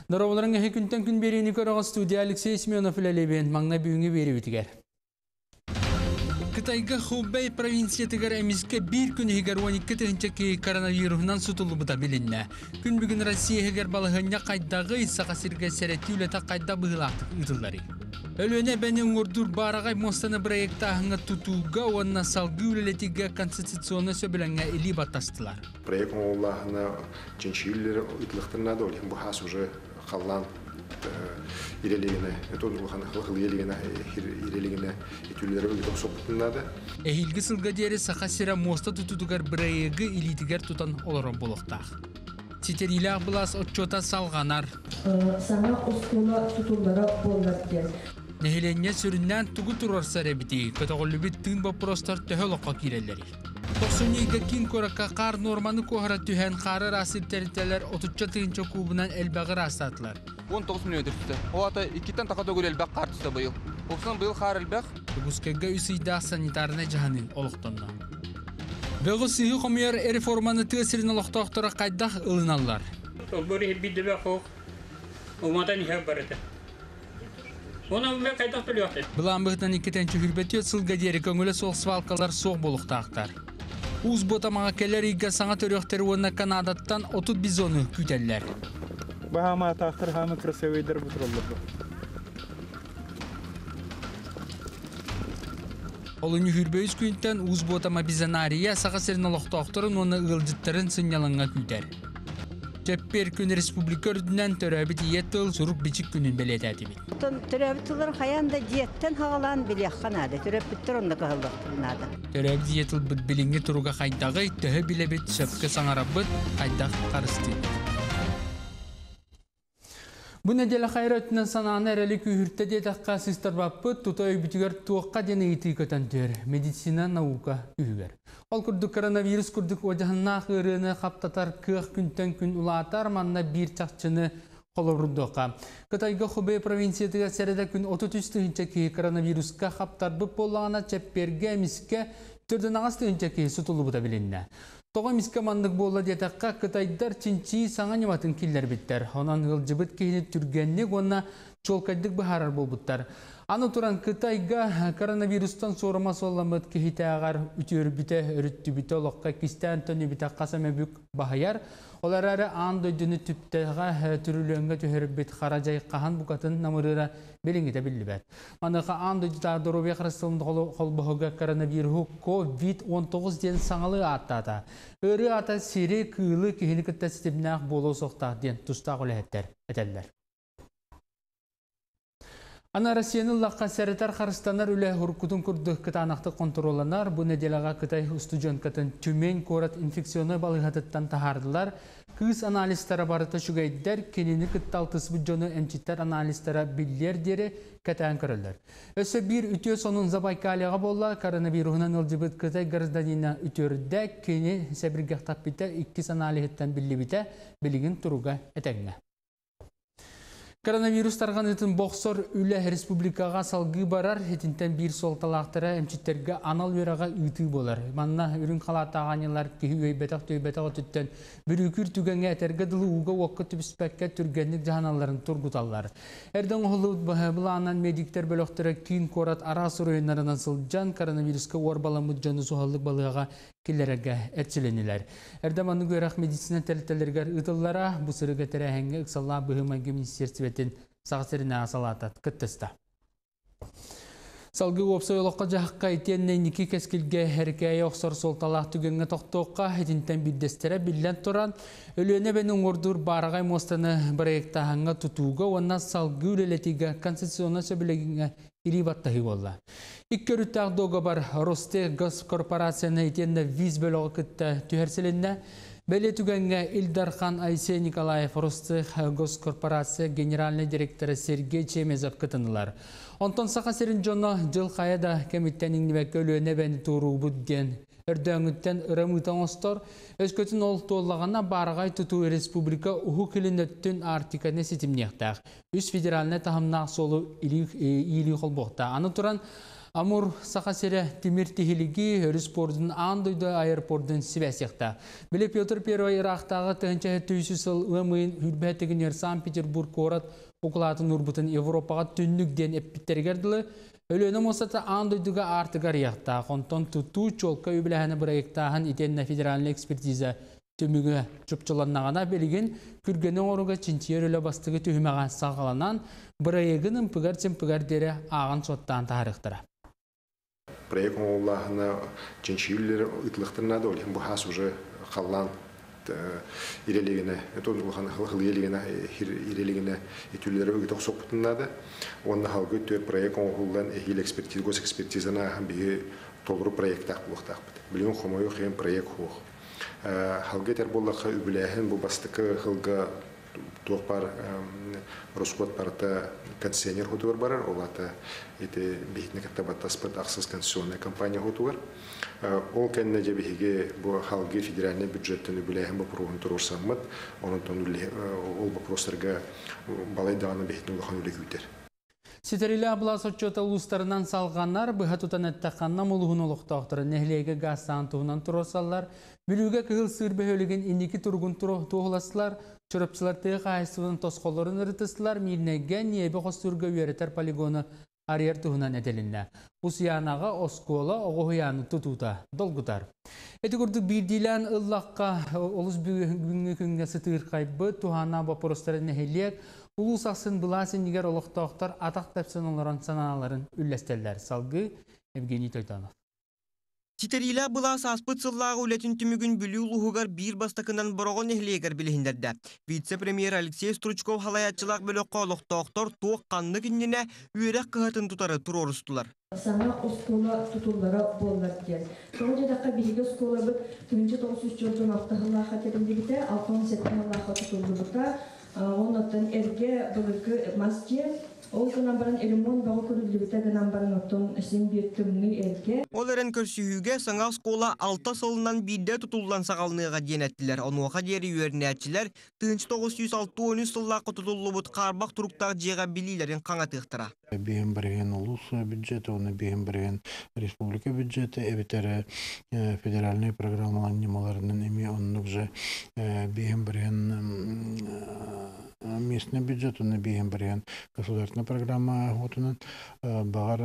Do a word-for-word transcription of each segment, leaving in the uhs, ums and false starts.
Дароваларың әхе күнтен күн берейіні көріға студия Алексей Семенов үләлебен маңна бүйіңі бері бітігер. Кытайга Хубэй провинциятыгар эмиске бир күн егер он эки тыгынчаки коронавирусунан сутулубута билинне. Күн бүгүн Россия егер балыгыня кайдагы сакасирге серети үлета кайда быгылактык ытыллары. Өлөне бәне уңурдур барагай мостаны проекта аңа тутууга онна салгы үлелетиге конституционный сөбүләңгә или баттастылар. Проект Аллахына ченчиллер ытлыктырнады, ол бу хас уже халлан ирелегене, тодурган халгы ирелегене, ирелегене итүлләре бит сопутнады. Эхилги сылга дери сакасира моста тутудугар проекты илитигер тутан олорон болуктак. Ситерилах булас отчота салганар. Сана ускула тутулдара болдаттер. Нехиленне сүрүннән тугу турар сарабити, катаголлубит тын вопростар төһөлөккө киреллери. Токсунига кин коракка кар норманы kohara түһән кары расыл терителер отучча тыгынча кубунан элбагы растатлар. он тогуз миллион өтүптү. Оата икитен така дөгүл элбак картысы быйыл. Оксан быйыл кар элбак. Тугускага үсүйдә санитарны жаһанын олуктанна. Бөгү сыйы комер реформаны тесирин олуктоктора кайдах ылыналар. Олбор хибиде бак. Оматан хәп барыты. Оны мен кайдах төлөктү. Булан быhtан икитенче хүрбөтө сылга дери көңүлө соқ свалкалар соқ болуктактар. Уз ботамага келер иге саңа төрөктөр уна Канадаттан отуз бизону күтеллер. Бахама тахтыр хамы красивейдер бутроллар. Олуну хүрбөйүз күнтен уз ботама бизанария сагасырын олоктокторун оны ылжыттарын сыняланга күтер. Чеппер күн республика өрдүнөн төрөбүт иеттыл сурук бичик күнүн белететиби. Төрөбүтлөр хаянда диеттен хагалан билякканады. Төрөбүттөр онда калдыктырнады. Төрөбүт диеттил бит билинги туруга кайдагы төһө билебит сөпкө саңарабыт кайдак карысты. Бу неделе хайраттан сананы эрелик үртте детакка систербаппыт тутой бүтүгөр туокка дене ити көтөнтөр медицина наука үгөр. Ол күрдүк коронавирус күрдүк ожахына хырыны каптатар кых күнтен күн улаатар манна бир чакчыны колорудока. Кытайга Хубэй провинциятыга середе күн отуз үч тыгынчаки коронавируска каптарбып боллагана чепперге миске төрдөн агас тыгынчаки сутулубута билинне. Тоға миске мандык болла детакка Кытайдар чинчи саңа нематын киллер биттер. Онан ылжыбыт кейini түргеннек онна чолкайдык бахарар болбуттар. Аны туран Кытайга коронавирустан сорама солламыт кейите агар үтөр бите өрүттү бите олокка кистен төні бите касаме бүк бахаяр. Олар әрі андойдыны түптеға түрілөңгі төхербет қаражай қахан бұқатын намырыра беліңгіде білі бәд. Маныға андойдыда дұробе қырыстылымды қолбығыға коронавирусу ковид он тогуз ден саңалы аттата. Өрі ата сері күйілі кейіні күтті системінақ болу соқтақ ден тұстақ оләттер әтелдер. Ана Россияның лаққа сәрітар қарыстанар үлі ұрқытын күрді кытанақты контроланар. Бұ неделаға Кытай студион катын түмен корат инфекционы балығатыттан тахардылар. Кыз аналистары барыта шүгейдер, кенені кытталтыс бұджоны әмчиттер аналистары білдер дері кәтән көрілдер. Өсі бір үтіе сонын Забайкалияға болла, коронавирусынан ылжыбыт Кытай гарызданина үтөрді, кені сәбіргіқтап біті, иккіз аналихеттен білі біті, білігін тұруға әтәңі. Коронавирус тарған етін боқсор үлі республикаға салғы барар, етінтен бір солталақтары әмчіттерге анал өраға үті болар. Манна үрін қалаты ағанылар кейі өйбетақ төйбетақ өтіттен бір үкір түгенге әтерге дылы уға оқы түпіспәкке түргенлік жағаналарын тұрғыталар. Әрдің ұлы бұланан медиктер бөліқтері кейін корат арасыр ойынларынан сылжан коронавируска орбаламыд жаны суғалдық балыға келерге әртшіленілер. Әрдім аны көріқ медицина тәлітелергер ұтыллара бұсырығы тәрәхенге ұқсалла бұхыманғы министерстветін сағасырына асалатат күттісті. Салғы опсой олыққа жаққа етенне некі кәскілге әркәйі оқсар солталақ түгенге тоқтоққа әтінтен білдестері білден тұран өліне бәнің ордыр барағай мостаны проекттағанға тұтуға онна салғы өлелетіге конституционы сөбілегінге или баттахи болла. Иккөрүттәк дога бар Росте госкорпорацияны етенне виз бөлігі күтті түхерселінне Бәле түгенге Илдархан Айсе Николаев Росте госкорпорация генеральный директоры Сергей Чемезов кытынылар. Онтон сақа серін жоны жыл қаяда кемиттенің небәкі өліөне бәні тұру бұдден. Өрдөңіттен ұрымытан остор, өз көтін ол толлағана барғай тұту республика ұху кілін өттін артиканы сетімнектәқ. Үз федераліне тахымнақ солу илі қол боқта. Аны тұран Амур сақасере Тимир Тихилиги Респордың андойды аэропордың сивәсіқта. Біле Петр Первой Ирақтағы тәнчәхі түйсі сыл ұмайын хүрбәтігінер Санкт-Петербург корат оқылатын ұрбытын Европаға түннікден әппітергерділі. Өлені мосаты андойдыға артығар яқта. Қонтон тұту чолка өбіләхіні бірайықтағын итенна федеральный экспертиза төмігі жүпчыланнағана белген күргені оруға чинчиер өлі бастығы түйімеған сағаланан бірайығын ұмпығар цемпығар дері ағын соттан тарықтыра. Проект Оллахына чинчиерлер ытлықтырнады, олен бұл хас уже қаллан ирелегіне, этон улаханы хыл елегіне, ирелегіне етулері өгітіқ соқпытынады. Онда халғы төр проект оңғылдан әйел экспертиз, гос экспертизана бігі толыру проекттақ бұлықтақ бұд. Білген қомайы қиын проект хоқ. Халғы тер болаққа үбіләхін бұл бастықы хылға тоқпар Роскот парта концессионер хотуар барар, олата эти бихтне как-то батаспыт ақсыз концессионная компания хотуар. Ол кәнне же бихиге бу халги федеральный бюджеттен үбіләхін бу пұруын тұрur саммат, оның тон ол вопростарға балай дағаны бихтне улахан үлі күйтер. Сетерилі абылас отчета ұлыстарынан салғанар, бұға тұтан әттіқанна мұлығын олықтақтыры нәхлеге газ саантығынан тұросалар, бүліге кығыл сырбе өліген индекі тұрғын тұғыласылар, чөрөпчылар тыйық айсывын тосқоларын ұрытысылар, мейінеген ебі қостырғы өретер полигоны арьер тұғынан әделінді. Ұсиянаға оскола оғуяны тұтута долғытар. Әті күрді бірдейлен ұллаққа олыс бүгінгі күнге сытығыр қайбы тұхана бапырыстары нәхелек, улус ақсын бұласын егер олықтақтар атақ тәпсін оларын саналарын үлләстелдер. Салғы Евгений Тойтанов. Титерилә була саспыт сыллағы үлетін түмігін бүлі ұлығығар бір бастақынан бұрағын әхлегер білігіндерді. Вице-премьер Алексей Стручков халаятчылақ бөлі қолықтақтар тоқ қанны күніне үйерек қығатын тұтары тұр орыстылар. Сана оскола тұтулары болдар ден. Соң жедаққа бірге оскола бұд түнінші тоғыз жүз жолдың ақтығылаға терінде біте, алтын сеттіңілаға тұтулды бұта. Онаттан әрге бұлығы маске, ол күнан баран элемон бағы көрілдібіті күнан баран оттон әсен беттімні әрге. Ол әрін көрсүйіге саңа скола алты сылынан бірде тұтылдан сағалыныға ден әттілер. Онуға дері үйеріне әтчілер тыгынчы тоғыз жүз алты он үч сыллақы тұтылы бұд қарбақ тұрықтағы жеға білілерін қаңатықтыра. Бейін бірген улус бюджеті, оны бейін бірген республика бюджеті, әбетері федеральный программалан немаларының еме, онық же бейін бірген местный бюджет, оны бейін бірген государственная программа отынан бағар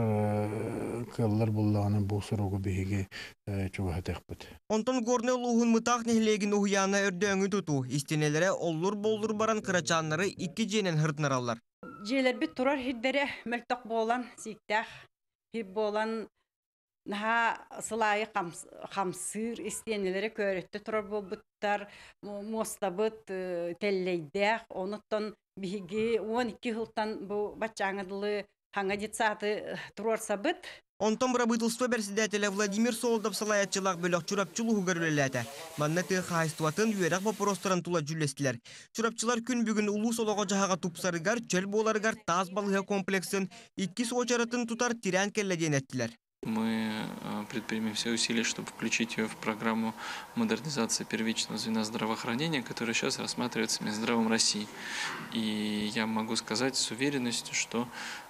кыллар боллағаны бұл сұрығы бейге чуға тәқпіт. Онтон горны ұлығын мұтақ нәхлеген ұхияна өрдөңі тұту, истенелері оллыр-боллыр баран қырачанлары икі женен хыртнар алар. Желер бит турар хиддере мөлтөк болан сиктах хиб болан наха сылайы хамсыр истенелери көрөттө турар болбуттар мостабыт теллейдэх онуттан биги он эки жылдан бу бачаңыдылы хаңа дитсаты турар сабыт. Онтон правительство председателя Владимир Солодов салаятчылақ бөлік чурапчылығы көрілеләді. Маннаты қайыстуатын үйерек бапыростыран тула жүлестілер. Чурапчылар күн бүгін улус олығы жағаға тупсарыгар, чөл боларыгар таз балығы комплексін икки соочаратын тутар тирян келледен әттілер. Мы предпримем все усилия, чтобы включить ее в программу модернизации первичного звена здравоохранения, которая сейчас рассматривается Минздравом России. И я могу сказать с уверенностью, что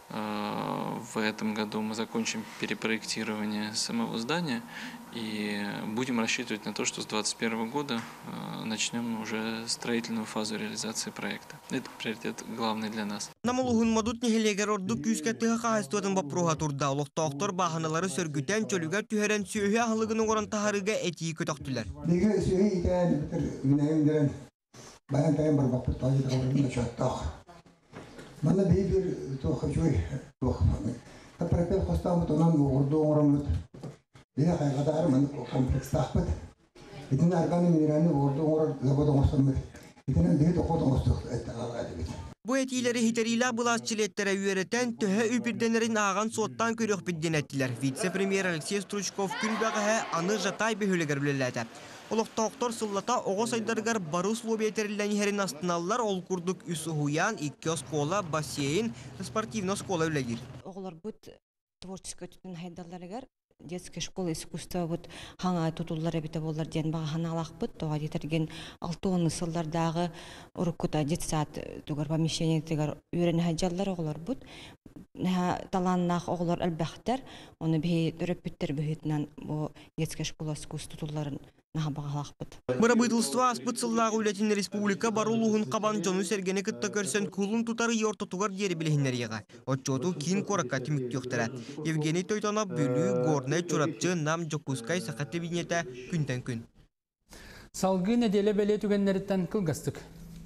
в этом году мы закончим перепроектирование самого здания и будем рассчитывать на то, что с двадцать первого года начнем уже строительную фазу реализации проекта. Это приоритет главный для нас. Намылығын мадут нехелегер орды күйіскеттігі қағыстуатын бапыруға тұрда. Олықтақтар бағаналары сөргітен чөлігер түйерен сүйе ағылығының орын тахарыға әтейі көтақтылар. Неге сүйе итән бітір үнәйіндерін баян тайын бір бақпыр тайы тағылығында шаттақ. Мана бейбір тоқы жой тоқы. Тапырапел қостамыт онан орды оңырымыт. Бейі қайғадар мұны комплекс тақпыт. Итін арғаны минеральны орды оңырыр заводы оңырсымыт. Итінен бейі тоқуды оңырсық әтті ағады бейді. Bu etileri hiteriyle bulaşçıletlere üyereten töhe übirdenlerin ağan soğuttan körük bidden ettiler. Vice-premier Alexey Struchkov külbağıha anı jatay bir hüleger bileledi. Oluk doktor sıllata oğuz aydargar barus lobiyeterilen yerin astınallar ol kurduk üsü huyan, iki skola, baseyin, sportivno skola ülegir. Oğlar bu tворческая tütün haydallarıgar. Детская школа искусства вот ханга тутуллар бите боллар ден бага ханалак бут тога детерген алтын сыллардагы урукута детсад тугар помещение тегар үйрен хаҗаллар оглар бут таланнах оғылар әлбәқтер, оны бей дүрөппіттер бүйетінен бұл детский школа искусств тутуларын наға бағалақ бұд. Бұра бұйдылыства аспыт сыллағы үлетін республика барулуғын қабан жону сергені күтті көрсен күлін тұтары ертотуғар дері білігінер еға. Отчоту кейін қораққа түмікті өқтірі. Евгений Тойтона бүлі, горны, чурапчы, нам, жокускай, сақатты бейнеті күнтен күн. Салғы неделе бәле түгенлеріттен кылғастық.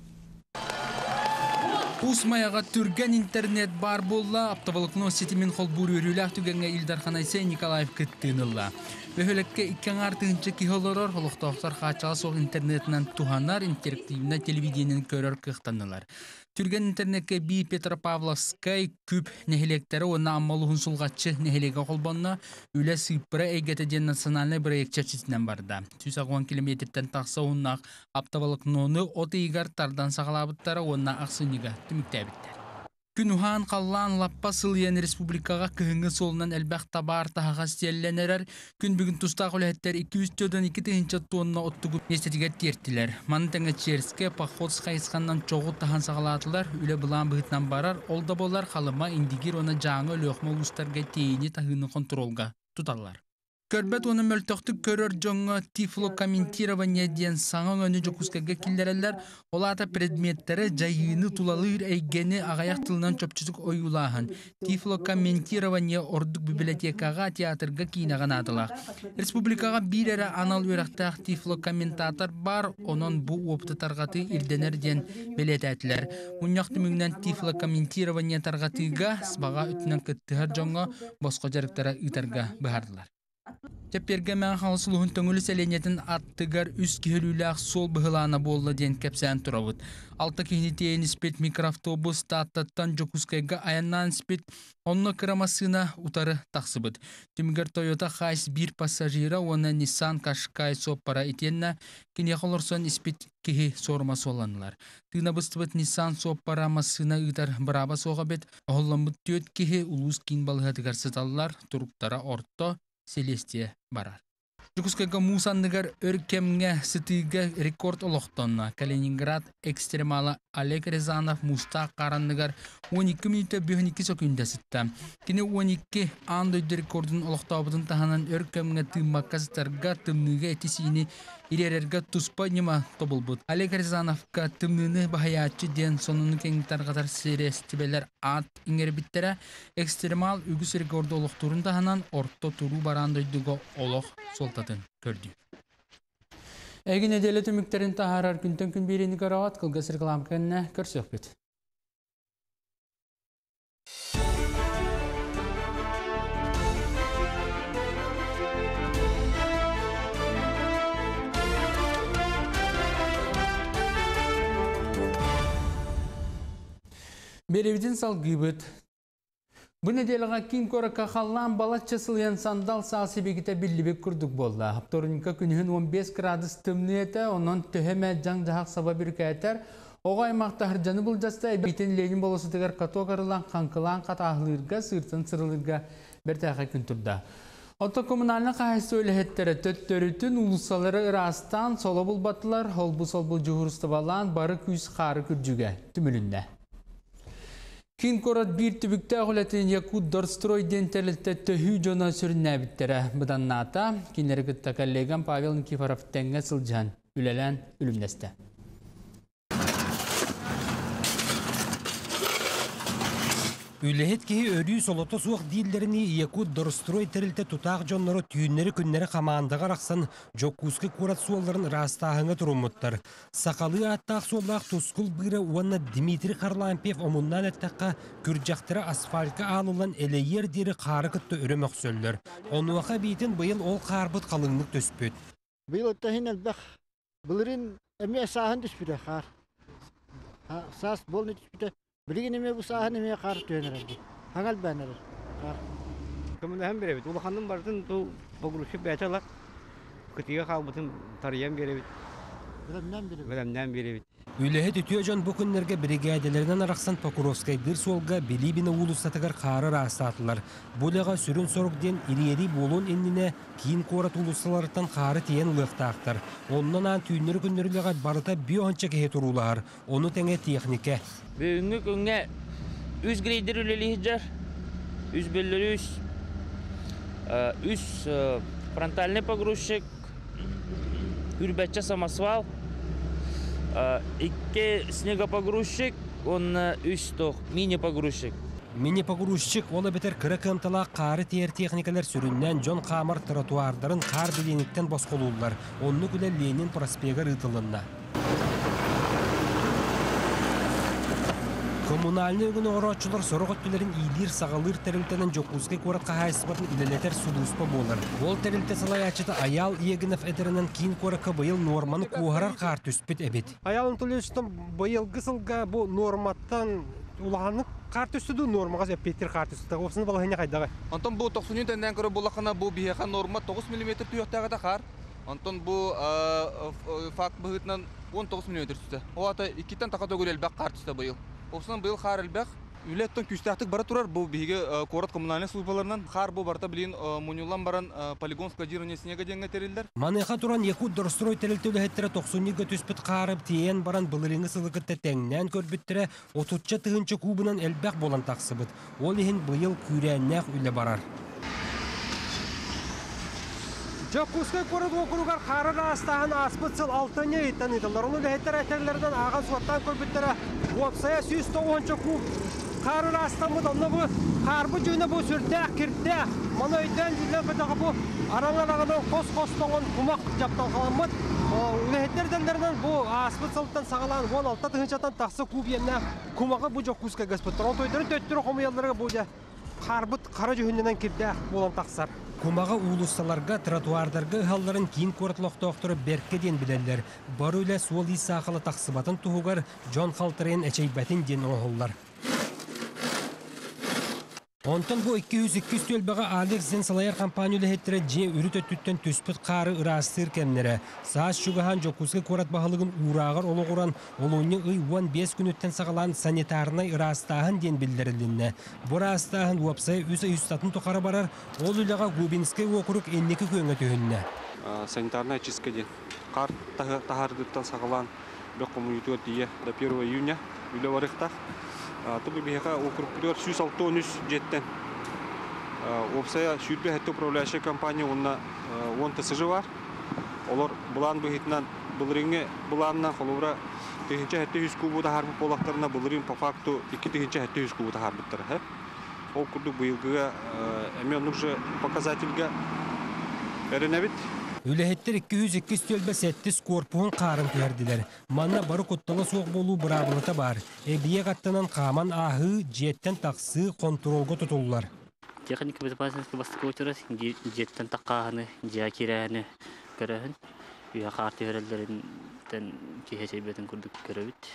Усмаяға түрген интернет бар болла, аптавалықны сетімен қолбур өрілі түгенге Илдархан Айсей Николаев күттіңілла. Бөхөлекке иккен артығынчы кихолорор, олықтауқтар қачаға соқ интернетінен туханар, интерактивна телевидениен көрір қықтанылар. Түрген интернетке би Петропавловскай күп нехелектері оны аммалуғын сұлғатшы нехелеге қолбанна үлі сыпыры әйгетеден национальный проект чәчісінен барды. жүз он километрден тақса оннақ аптавалық ноны оты игар тардан сағалабыттары онна ақсыныға түміктәбіттер. Күн ухан қаллан лаппа сылыян республикаға күйіңі солынан әлбәқ табар тағаға стелленерер. Күн бүгін тұстақ үләттер екі жүз екі тыгынча тонна оттығып нестетігер тертілер. Маны тәңі черске пахот қайысқаннан чоғы таған сағалатылар, үлі бұлан бұғытнан барар, олда болар қалыма индигер оны жаңы өліқма ұлыстарға тейіне тағыны контролға тұталар. Көрбет оны мөлтөқтік көрір жоңы тифлокомментирование ден саңын өні жокускаға келдерелер, олата предметтері жайыны тулалыр әйгені ағаяқ тылынан чөпчісік ойулағын. Тифлокомментирование ордық библиотекаға, театрға кейінаған адылақ. Республикаға бір әрі анал өрақтақ тифлокомментатор бар, онын бұл опты тарғаты ирденер ден белет әтілер. Мұнyaқты мүгінен тифлокомментирование тарғатыға, сбаға үтінен күттігір жоңы босқа жарықтара үтарға бұхардылар. Тепперге мән қалысылығын төңілі сәленетін аттығар үз күйіліліғ сол бұғылана болы ден кәпсән тұрауыд. Алты кейнетейін іспет микроавтобус таттаттан жокускайға аяннан іспет онны кырамасына утары тақсыбыд. Түмігер Toyota Хайс бір пассажира, оны Nissan Qashqai соппара етенна, кене қолырсон іспет кеге сорма соланылар. Тына бұстыбыд Nissan соппара масына ұйтар бұраба соға бет, оғылымыд төт кеге ұлыз кейін балығатығар сыталылар, тұруқтара орто Селестия барар. Жукускайга мусандыгар өркемге сытыга рекорд олоқтонна. Калининград экстремала Олег Рязанов муста қарандыгар он екі минута он екі секунда сытта. Кені он екі андойды рекордын олоқтаубытын таханан өркемге тыммакка сытарга тымныга этисini иререрге туспа нема тобылбыт. Олег Рязановка тымныны бахаячы ден сонуны кеңтарғатар серестибелер ат ингербиттері экстремал үгіс рекорды олоқтурын таханан орто туру барандойдыға олоқ солтатын көрді. Әгін әделі түміктерін тахарар күнтен күн берені қарауат қылғас реклам кәніне көрсек бет. Беревден салғы бұд. Бұл неделіға кин көрікі қалан балат часылыян сандал сасы бекеті білібек күрдік болды. Апторынка күнігін он бес градус тымны еті, онын төхеме жаң жағақ саба бір кәйтер. Оға аймақта әржаны бұл жаста бейтен Ленин болысы тегер катоғарылан қанқылан қатағылырға, сыртын сырылырға бір тәқі күн тұрда. Отто коммунальны қағайсы өліхеттері төттөрітін ұлысалары ырастан солы бұл батылар, ол бұл сол бұл жүғырысты балан бары күйіс қары күрджіге түмілінде. Кин корот bir tübükte ağulatin yakut Dorstroi dentelite töhü jona sürünne bittere. Бұдан ната, кинері күтті коллегам Павел Никифоров тәңге сылжан, үлелен үлімдесті. Үлехет кеhi өрүй солото суық дейілдеріні Якут Дорстрой тірілті тұтақ жонлары түйінлері күннері қамандыға рақсан жоккузғы қорат суолларын растағыңа тұрумыттар. Сақалы аттақ соллақ тұскул бұйры уанна Дмитрий Харлампев омуннан әттаққа күржақтыры асфальтқа алылан әлейер дері қары күтті үріміқ сөллер. Онуақа бейтін бұйыл ол қарбыт қалыңлық төспөт. Бұйыл өттәхін әлбәқ бұлырын әме сағын түспіді қар. Сас болны түспіді. Білген еме бұл сағын еме қар түйенер әлді. Хаңал бәнер. Көмінді әм беребет. Улықанның бардың бұл бұғылышы бәчалақ. Күтіге қалбытын тариян беребет. Білімнен беребет. Үлехет үтіе жон бұл күнлерге бригадилерінен арақсан Покуровскай дыр солға Белибина улыстатығар қары растатылар. Бұлыға сүрін сорық ден ириери болуын еніне кейін қорат улысталарыттан қары тиен ұлықтақтар. Онынан ан түйінлері күнлеріліға барыта биоғанча кеге тұрулар. Оны тәңе технике. Бүгінгі күнге үз грейдер үлелі жар. үс бөллөрү үс үс фронтальный погрузчик, үрбәтче самосвал, икки снегопогрузчик, он үс тох мини-погрузчик. Мини-погрузчик ола бетер кыры кымтыла қары тер техникалар сүріннен жон қамыр тротуардарын қар білениктен босқолулар. Онны күлі Ленин проспегі рытылынна. Коммунальный күні оратчылар сорық өттілерін идир сағалыр тәрілтенен жоқузғы қоратқа хайсыбатын үлелетер судуспа болар. Ол тәрілте салай ачыты Аял Егінов әтерінен кейін қораққа бұйыл норманы қуғарар қар түспет әбет. Аялын төлестім бұйыл ғысылға бұл норматтан улағаны қар түстіду нормағыз әппеттер қар түстіді. Осыны балағыне қайдағы? Антон бұл тоқсынын тәнден көрі болақына бұл бейеқан норма тоғыз миллиметр түйіқтағы да қар. Антон бұл факт бұғытынан он тоғыз миллиметр түсті. О ата иккеттен тақата көрел бәк қар түсті бұйыл. Осынан бұйыл қар әлбәқ. Үлеттен күстәқтік бара тұрар бұл бейге қорат коммунальный службаларынан қар бұл барта білейін муниулан баран полигон складирование снега денге терелдер. Маныға тұран екут дұрыстрой терілтеулі әттірі тоқсынниға түспіт қарып тиен баран бұлырыңы сылықытты тәңнен көрбіттірі отутча тұғынчы кубынан әлбәқ болан тақсыбыт. Ол ехін бұйыл күрәннәқ үлі барар. Жокускай корот округар қары растағын аспытсыл алтыне еттен етілдер. Оны ләйттер әтерлерден аған суаттан көрбіттірі отсая сүйіз тоғынчы куб қары растамыд. Оны бұл қарбы жүйіне бұл сүртәқ, кірттәқ. Мұны өйден жүлен бітіғі бұл араңарағынан қос-қостыңын құмақ жаптан қаламыд. Ләйттер бұл аспытсылтан сағалан он алты тұғыншатан тақсы куб еміне құмағы бұл Жокускай ғаспыттыр. Оны өйдері төттірі құмыяларға бұл қарбыт қары жүйінен кірттәқ болан тақсар. Кумаға улуссаларға, тротуардарға ұғаларын кейін көрітліқтоқтыры берке ден білелер. Бар үлі сол исақылы тақсыбатын тұғығар Джон Халтырен әчейбәтін ден оғылар. Онтан бұл iki yüz iki yüz төлбіға Alex Zensalайар компаниялы хеттірі же үріт өттіттен түспіт қары ұрастыр кәмнері. Саас шүгіған Жокузғы көрат бағылығын урағыр олы құран, олуыны ұй он бес күн өттен сағалан санитарнай ұрастағын ден білдірілінні. Бұл ұрастағын уапсай өзі үстатын тұқары барар, ол үліға Губинскай оқырық еннекі көңі түйінні. Санитарная чистка ден. Қар тағардыттан сағалан бек коммунитуар дие до первого июня үлі варықтақ. Тобі бігеға округтар жүз алты он үш жеттен. Опсая шүрбе хәтті управляющая компания онна он тысыжы бар. Олар бұлан бұхетінен бұлырыңы бұланынан қолуыра тегінші хәтті жүз кубуды харбы болақтарына бұлырың по факту екі тегінші хәтті жүз кубуды харбыттыр. Ол күрді бұйылғыға әмен ұқшы показательға әрінәбіт. Үләхеттер iki yüz iki yüz төлбә сәттіс корпуын қарын көрділер. Манна бары құттылы соқ болу бұрабылыты бар. Әбие қаттынан қаман ағы, жеттен тақсы контролға тұтылылар. Техника безопасности бастықы өтіріс, жеттен таққағыны, жакирәні көрәхін. Үйе қарты өрелдерін кехесей бетін күрдік көрәбіт.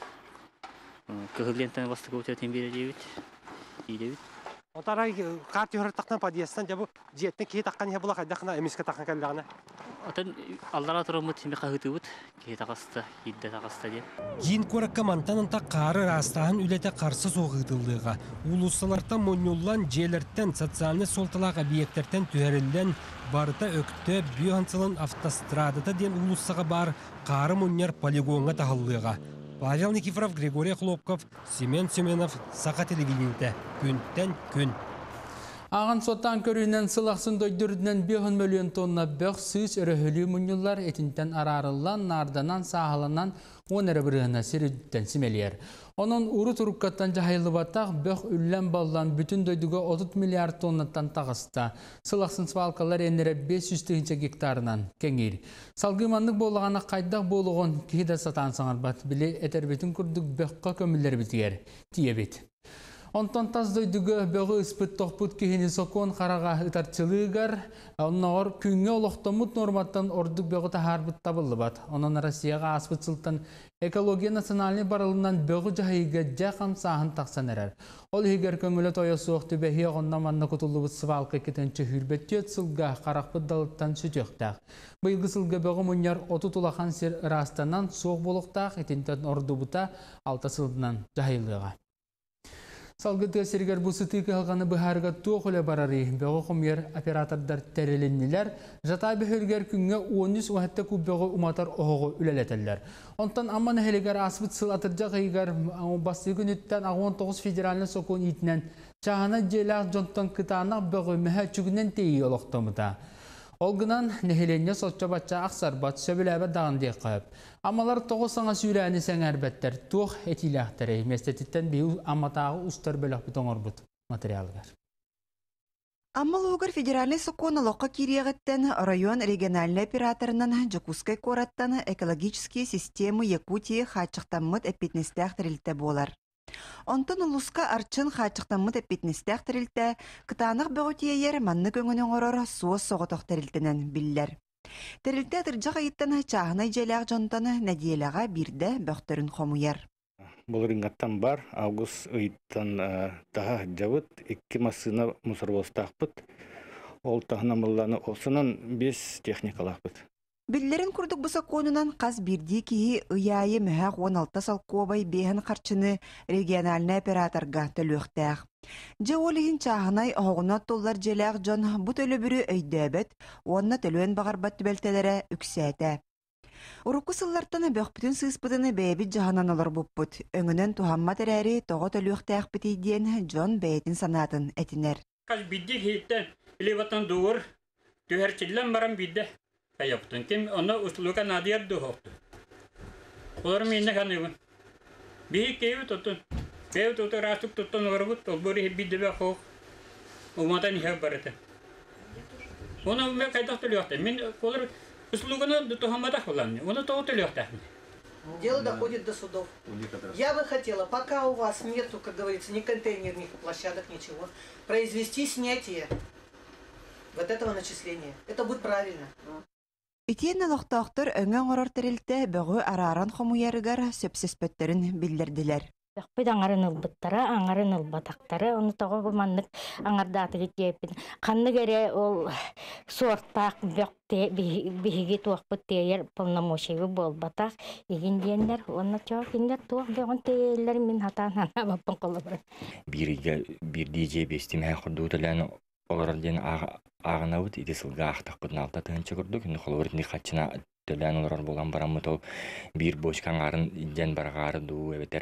Кығылентен бастықы өтіретін бере дейбіт. Дейбіт. Отарай қарты өреттақтан падиястан жабы жеттен кей таққан ебіла қайдақына әмеске таққан кәлдіғана. Отан аллара тұрымыт семе қағыты бұд, кей тақасты, едді тақасты де. Кейін көрікке мантанынта қары растағын үлеті қарсы соғыдылдыға. Улуссалардан монюллан желерттен социальный солталақ объектерден түәрілден барыта өкті бүйхансылын автострадыта ден улуссаға бар қары монер полигонға тағылдыға. Павел Никифоров, Григорий Хлопков, Семен Семенов, Сақа телевидениеті. Күнттен күн. Аған соттан көрінен сылақсын дөйдірдінен беғын мөліен тонна бөқ сыз өріхілі мұнылар етінтен арарылан, нарданан, сағаланан он әрі біріғына середіттен сімелер. Onun uru turukattan jahaylı bataq böq üllen ballan bütün doyduga otuz milyar tonnattan tağısta. Sılaqsın svalkalar enlere beş yüz gektarından kengir. Salgımanlık bolağana qaydaq boluğun kihide satan sanar bat bile eterbetin kurduk böqqa kömüller bitiger. Tiyebet. Ondan taz doyduga böqü ispit toqput kihini sokon qarağa itarçılığar. Onnar küngü oloqtamut normattan orduk böqü taharbıt tabıllı bat. Onun Rusiyaga aspıt sıltan Ekologiya nasionalni barılından böğü jahayga jaqam sahın taqsan erer. Ol higer kömüle toya soğuk tübehi oğunna manna kutulubut sıvalqı ketençe hürbetiyet sılga qaraqpıt dalıttan sütüqtaq. Bıyılgı sılga böğü munyar otu tulaqan ser rastanan soğuk boluqtaq etinten ordubuta alta sıldınan jahaylığa. Салгыты сергер бұл сытыки алғаны бұхарға тоқылы барары. Бөғі құмер оператордар тәреліннелер, жата бөхіргер күнге он үш уәтті күббөғі уматар оғығы үлелетелер. Онтан аман әлігер асбыт сыл атыржақ егер басы күніттен он тоғыз федеральны сокуын етінен чағына желақ жонтан кытанақ бөғі мүхә чүгінен тейі олықтымыда. Олгынан нехеленне сотча батча ақсар бат сөбіләбі дағынды қойып. Амалар тоғы саңа сүйрәні сәң әрбәттер тоқ әтиләқтірі. Местетіттен бейу аматағы ұстар бөлік бұтын орбыт материалығар. Аммал угар федеральный сокон лоққа кириягеттен район региональный операторынан Жокускай кораттан экологические системы Якутии хачықтаммыт әппетнестәқ тірілті болар. Онтон улуска арчын хачықтаммыт әппетнестәқ тірілті кытанық бөғытиейер манны көңінің орор суыз соғытық тірілтінен биллер. Тірілті тыржақ айттан чағынай желәқ жонтаны нәдиелаға бирді бөқтірін қомуяр. Бұл рыңғаттан бар, август ұйттан таға жауыт, екі масына мұсырбостақпыт, ол тағына мұлланы осынан бес техникалақпыт. Биллерин курдук бұса конунан қаз бирди кихи ұяйы мүхәқ он алты салқуабай бейін қарчыны региональный операторға төлөқтәқ. Же олығын чағынай оғына толлар желәқ жон бұт өлі бүрі өйдөбет, онына төлөен бағарбат түбәлтелері үксәті. Урукку сыллартаны бөқпітін сыспытыны бәйбіт жағанан олар бұппыт. Өңінен туғамма тәрәрі тоғы төлөқтәқ бітейден жон бәйтін санатын әтінер. Қаз бидді кейттен илеватан дуыр түйәрчілен барам бидді. Каяптын кем оны услуга надияр духокту. Олар минне каныбын. Бихи кейви тұттын. Кейви тұттын растық тұттын орбут, ол бұри бидді бә қоқ. Уматан ихе барыты. Оны мен қайдақ төліяқты. Мен олар услуганы тухамадақ боламын. Оны тоғы төліяқты. Дело доходит до судов. Я бы хотела, пока у вас нету, как говорится, ни контейнерных площадок, ничего, произвести снятие вот этого начисления. Это будет правильно. Итиен лохтоқтор өңен орор тірілті бөғі араран қомуярыгар сөпсеспөттерін білдерділер. Бәқпет аңарын ұлбыттары, аңарын ұлбатақтары, оны тоғы құманлық аңардаты кеткепін. Қанны кере ол сортақ бөқте бігіге туақпыт дейер полномочиеві болбатақ еген дейінлер, оны чоқ кендер туақ бөғін тейлер мен хатан ана бапын қолы бұрын. Bir diye bestime kurdu telen olardan ağına ut ide sılga aqtaq butun alta tınçı kurduk. Indi xolorni xatçına telen olar bolan baramı tol bir boşkan arın idden barğarı du ebeter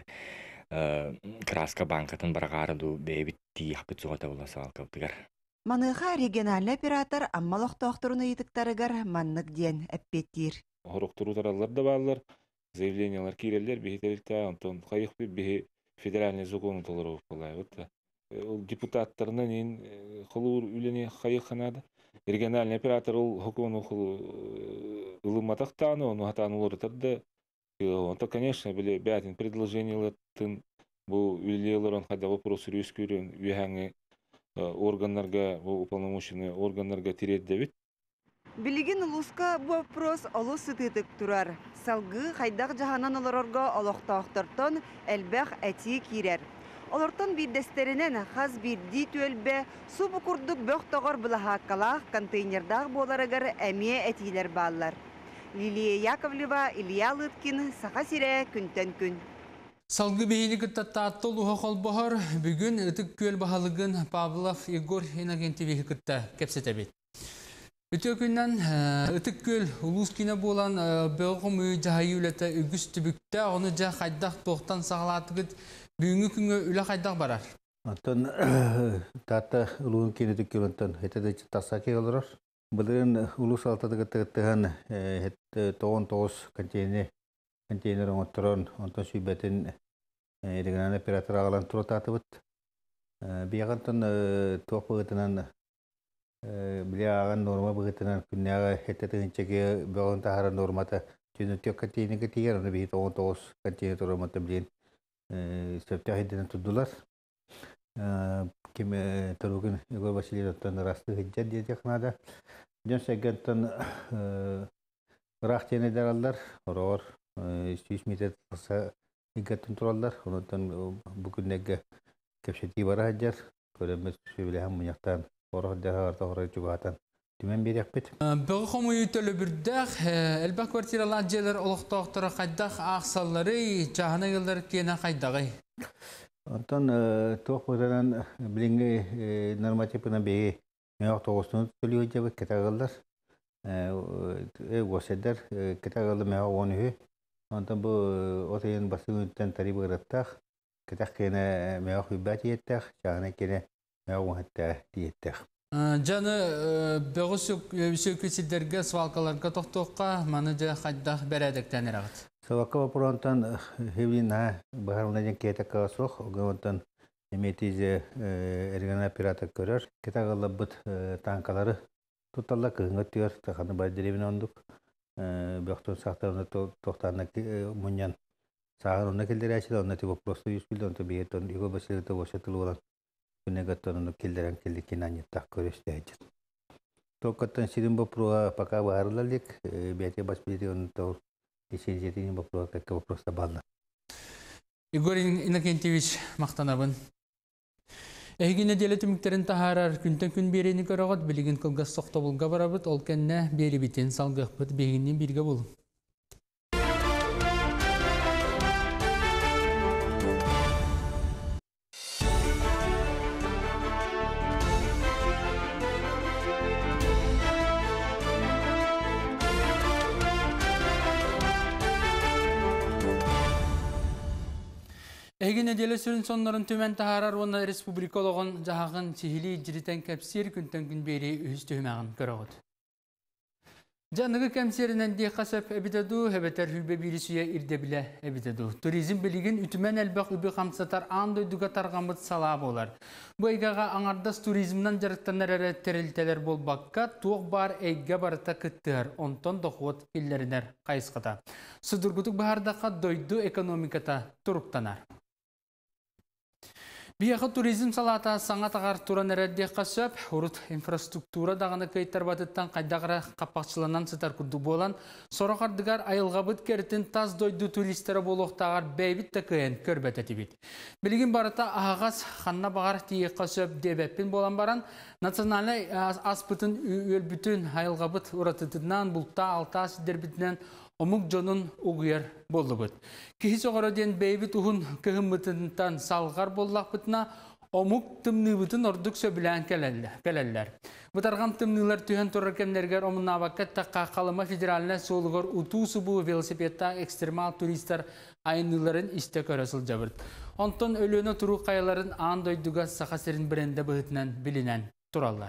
Краска банкатын барғары ду бейбит тияқпыт суғата боласы алқыптығар. Маныға региональный оператор аммалық тоқтырыны етіктарығар маннық ден әппеттір. Хоруқтыру таралар да балылар, заявлениялар кейлерлер, бейі тәрілті, антон қайық бей федеральный законы толыру болай. Депутаттарынан ең қолуыр үйлене қайық қанады. Региональный оператор ол хокуын оқыл ұлыматақтаны, оны хатаны олар тұрды. Он-то, конечно, были бятин предложения бу үйлелерон хада вопрос рюскүрен үйәңе органнарга, уполномоченные органнарга тирет дебит. Билигин улуска бу вопрос олус сытытык турар. Салгы хайдак жаһанан олорорго олохтоохтортон элбэх әти кирер. Олортон биддестеринен хаз бирди түөлбе субу курдук бөх тогор булахаккалах контейнердаг боларыгар әмие әтилер баллар. Лилия Яковлева, Илья Лыткин, Сахасире, күнтен күн. Салгы бейіні күттатта аттыл ұға қолбағар, бүгін үтік көл бағалығын Павлов Егор Инагентеве күтті кепсет әбет. Үті күннен үтік көл ұлыс кені болан бөғім үй жағайы үлеті үгіс түбікті, оны жа қайдақ тоқтан сағалатығыд бүгінгі күнгі үлі қайдақ барар. Атын таты ұлығын кені түк көлінтін, әтеді таса кей олырар. Бұлырын ұлыс алтады күттігіттіған тоғын тоғыз контейнер оңыттырын, онтан сүйбәтін региональный оператор ағалан тұры таты бұд. Бияғантын тоқ бұғытынан біле аған норма бұғытынан күнне аға әттетігіншеге бұғын тағары норматы түні тек контейнерге тегер, оны бейі тоғын тоғыз контейнер тұрыматы білен сөптіғ едінен тұддылар. Кем Таругин Егор Васильевтан расты хиджат дете хнада. Жон сәгәттен рахтене даралдар, орор сүйіс метр қыса игаттын туралдар. Онытан бүкіндегі кәпшеті бара хаджар. Көріміз сөйлі хам мұняқтан орох дәрағарта орай жүгатан. Түмен берек бет. Бұғы қому үйтілі бүрдәқ, әлбәк квартиралар желер олықтақтыры қайдақ ақсалары, жағына елдер кені қайдағай. Онтон тоқ бұтынан білінгі нормативына бейі меғақ тоғыстыны төлі өйдебі кетағылдар. Өсәдер кетағылы меғақ оны өй. Онтон бұл отайын басың өттен тарибы ғыраттақ. Кетақ кені меғақ үбәт еттәқ, жағына кені меғақ оңаттә дейеттәқ. Жаны бөғіс өкөсілдерге свалкаларға тоқтоққа маны жа қайдақ бәрәдіктен әрағыт. Свалка вапуронтан хевлин бағарымдан кетаққа соқ, оғымонтан еметизе әргена пирата көрер. Кетағылы бұд танкалары тұтталла күйіңгі түйер, тақаны бар деревін ондық. Бөқтің сақтарына тоқтарына мұниян сағын онына келдер әшілі, онына тек просто үш білді, онты бейеттен үйгі басылықтыошатылы olan күнегаттан келдерен келді кенанеттақ көресті әйдет. Тоқаттан сирин бапруға пақа бағарылалик, бәте бас білді оның тауыр есен жетінің бапруға кәкке бапруғыста бална. Игорь Иннокентьевич мақтанабын. Әйгіне делі түміктерін тахарар күнтен күн берені көріғат, білігін қылғас соқта болға барабыт, ол кәнне бері бітен салғық бұд, бейгінен бірге болу. Эгин эделе сүрін сонларын төмен тахарар оны республикологын жағын сихили жиритен кәпсер күнтен күн бері үз төмәғын көріғыд. Жанығы кәмсерінен де қасап әбітаду, әбетер хүлбе бірісуя ирдебілі әбітаду. Туризм білігін үтімен әлбәқ үбі қамсатар андойдуға тарғамыд сала болар. Бұл айгаға аңардас туризмнан жарықтанар әрі терілтелер бол баққа, туық бар әйге барыта күттігір, онтон доқуат келлерінер қайысқата. Судыргутық бағардаққа дойду экономиката тұрықтанар. Бияқы туризм салата саңа тағар туран әрәдде қасып, ұрыт инфраструктура дағаны көйттер батыттан қайдағыра қапақшыланан сытар күрді болан, сорақардығар айылға бұд кәрітін таз дойды туристері болуқтағар бәйбіт тәкіен көрбәт әтібет. Білген барыта ағағас қанна бағар тие қасып дебәппен болан баран, националы аспытын өлбітін айылға бұд ұратытынан бұлта алта сідербітінен Омук жонун угуяр болду бут. Кихи соғыроден бейбит ухун кыхымбытынтан салғар боллақ бұтына омук тымныбытын ордук сөбілән кәләлләр. Бұтарған тымнылар түйен тұрар кемнергер омына баққат таққа қалыма федераліне солығыр утусы бұл велосипедта экстремал туристар айныларын істе көресіл жабырд. Онтон өліні тұру қайларын андойдуға сақасырын біренді бұғытынан білінен тұралар.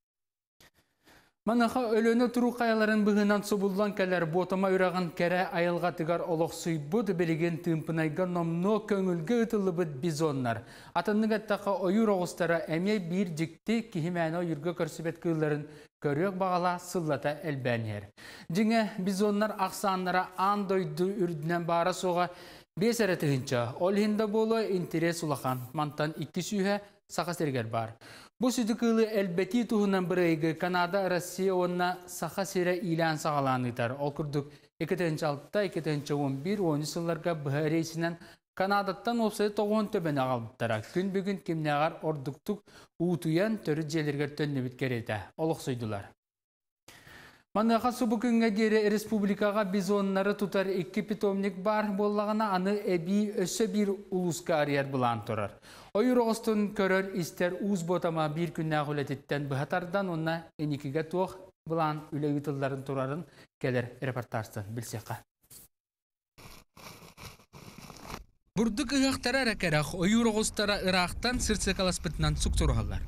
Манаха өлөні тұру қайларын бұғынан сұбылдан кәлер ботама үраған кәрі айылға тығар олық сұйбуд білген тымпынайға номно көңілгі ұтылы бұд бизоннар. Атынның әттіға ойыр оғыстары әмей бір жікті кихімәні ойырғы көрсібет күйілерін көрек бағала сыллата әлбәнер. Жіңе бизоннар ақсанлара андойды үрдінен бара соға бес әрәтігінші. Ол хинда болу интерес ұлақан. Мантан икі сүйе сақа сергер бар. Бұл сүдікілі әлбәті тұғынан бірайғы Канада, Россия онына сақа сері илан сағаланытар. Ол күрдік екі мың он алты - екі мың он бір - он үш жылларға бұғы рейсінен Канадаттан опсай тоғын төбен ағалыптара. Күн бүгін кемнеғар ордықтық ұтуян түрі желергер төнне біткереті. Олық сөйділар. Мандаға сұбы күнге дері республикаға бизонлары тұтар екі питомник бар болағына аны әбі өсі бір ұлысқа арияр бұлан тұрар. Ойыр оғыстың көрір істер ұз ботама бір күнне ғылететтен бұхатардан онына әнекіге туық бұлан үлі ұтылдарын тұрарын келер репортаждан білсеқа. Бұрдық ұғақтара әрәкәрақ ойыр оғыстара ұрақтан сыртсықаласпытынан сұқ тұрғалар.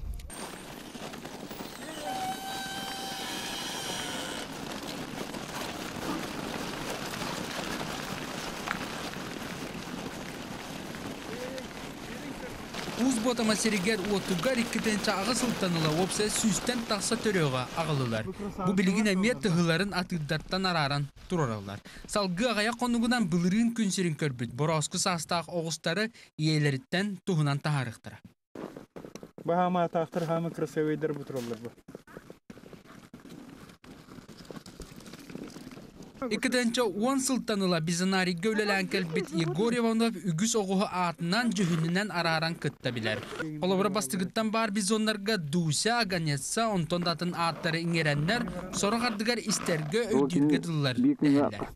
Уз ботама серегер отугар иккетенче ағысылтаныла опса сүстен тақса төрөға ағылылар. Бұ білген әмет тұғыларын атыддаттан араран тұраралар. Салғы ағая қонуғынан бұлырын күнсерін көрбіт. Борасқы састақ оғыстары иелеріттен тұғынан тағарықтыра. Бағама тақтыр хамы красавейдер бұтыралар бұл. Иккетенче он сылтаныла бизанари гөвлелән кәлбет Егор Иванов үгіс оғығы атынан жүхінінен араран күтті білер. Олабыра бастығыттан бар бизонларға дуся, аганетса, онтон датын аттары иңеренлер, сора қардығар істерге өлдерге дылылар.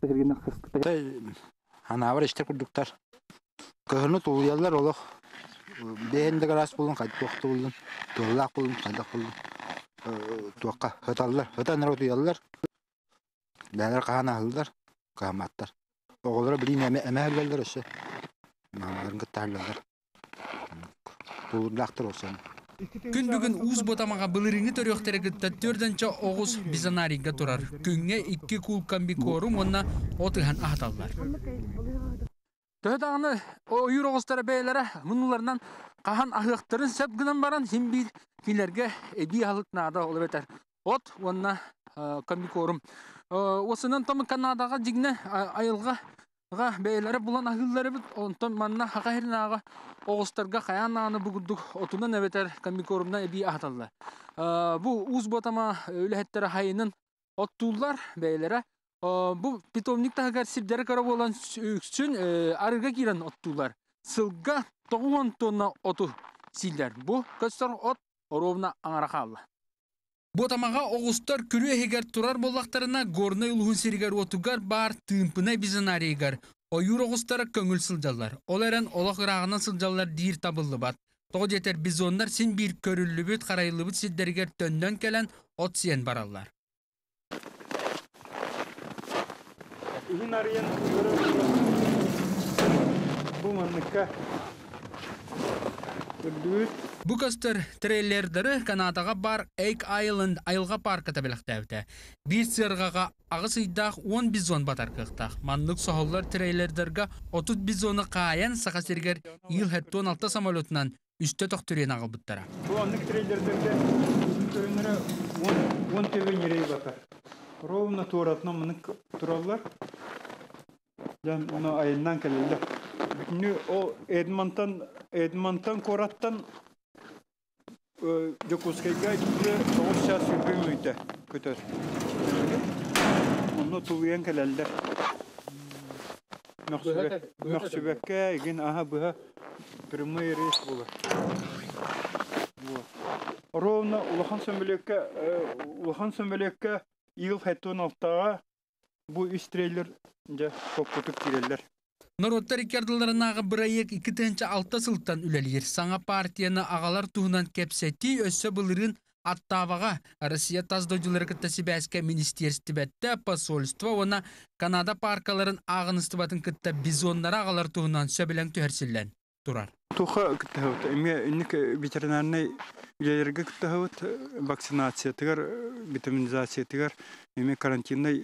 Анавар іштер күрдіктар. Көхіні тұлыялар олық. бәйінді қарас болын, қайды тоқты болын, туаллақ болын, қайдақ болын. Туаққа хыталылар, хытаныр отуялылар. Бәлер қаған ағылдар, қағаматтар. Оғылары білейін әмә әлгелдер өсі. Мамаларын күттарлылар. Бұлындақтыр өсі. Күн бүгін уыз ботамаға бұлырыңы төріқтері күтті төрдінші оғыз бизанаринға тұрар. Күнге икки кул комбикорум онна отыған ағыталылар. Төхедағыны ойыр оғыстары бәйлері мұныларынан қахан ағықтырын сөп күнін баран химбир келерге әбей алық нада олы бәтер. От онна комбикорум. Осынан tomы Канадаға жигне айылға бәйлері бұлан ағылары бұд. Онтан манна хақайрын аға оғыстарға қаян ағыны бұғырдық отынан әбетер комбикорумдан әбей ағыталылар. Бұл уыз ботама өліхеттері хайының оттулар бәйлері. Бұл питомник тағығар сирдері қара болан үксін арыға керен оттулар. Сылға тоғын тонна оту силдер. Бұл көстер от оровна аңара қалды. Ботамаға оғыстар күлі егер тұрар болақтарына горны ұлғын серігер отугар бар тымпына бизанарейгар. Ойыр оғыстары көңіл сылжалар. Ол әрін олақ ұрағынан сылжалар дейір табылды бат. Тоғы жетер бизондар сен бір көрілі бүт, қарайлы бүт сиддергер төннен кәлін от сиен баралар. Үйін арыян бұл маңныққа үрдіт. Бұ көстер трейлердері Канадаға бар Эйк Айленд айылға парка табеліктәуді. Bir сырғаға ағыс үйдақ он бизон батар қықтақ. Манлық соғылар трейлердерге отыз бизоны қайын сақасергер ил хәтті он алты самолетынан үсті тоқтырен ағыл бұттара. Бұл анық трейлердерге көрінері он төбен ерей батар. Ровна туратына мұнық туралар. Жан оны айыннан кәлелді. Бүтіні о Эдмонтон Эдмонтон кораттан Жокускайга тоғыз час үрбен өйді көтер. Оны тұлыян кәлелді. Мөксібәкке еген аға бұға прямой рейс болы. Ровна улахан сөмбелекке ил хәттуын алтаға бұл үш трейлер көп көтіп керелер. Народтар икердыларынағы бір айек екі тәнчі алты сылттан үлелер. Саңа партияны ағалар туғынан кәпсәті өссі бұлырын аттаваға Россия таздойдылары кіттесі бәске министерсті бәтті посольство оны Канада паркаларын ағынысты батын кітті бизонлары ағалар туғынан сөбілен түхерсілен тұрар. Туха кітті ғыт, әме үнік ветеринарный үлелерге кітті ғыт, вакцинация тігір, витаминизация тігір, әме карантинный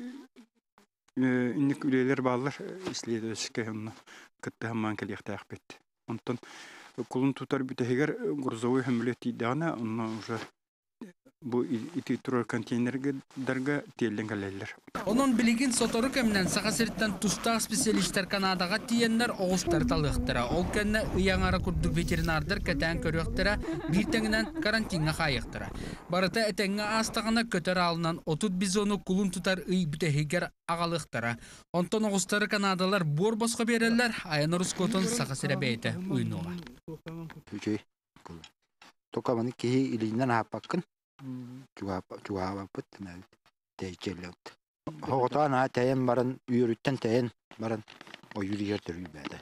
үнік үлелер бағылар иследі өсіке онына кітті ғыман кәліяқта әқпетті. Онтан құлын тұтар бүтігер ғұрзауы хөмілет идеғана, онына уже bu iti turur konteynerlerge tiyellen kalleller. Onun bilgin sotoru kemnen sakasiritten tustaq spesialistler Kanadaga tiyenler oğustar talıqtıra. Ol kenne ıyanara kurduk veterinardır keten körüqtıra bir tenginen karantinga xayıqtıra. Barıta etenge astağına köter alınan otuz bizonu kulun tutar ıy bütehiger ağalıqtıra. Onton oğustarı Kanadalar bor bosqa bererler ayana ruskotun sakasire beyte uynuğa. Hücey. Tokamanı kehi ilinden hapakın. Cuva cuva vaput ne teycelot. Hoğta na teyen baran yürütten teyen baran o yürüyer türü bede.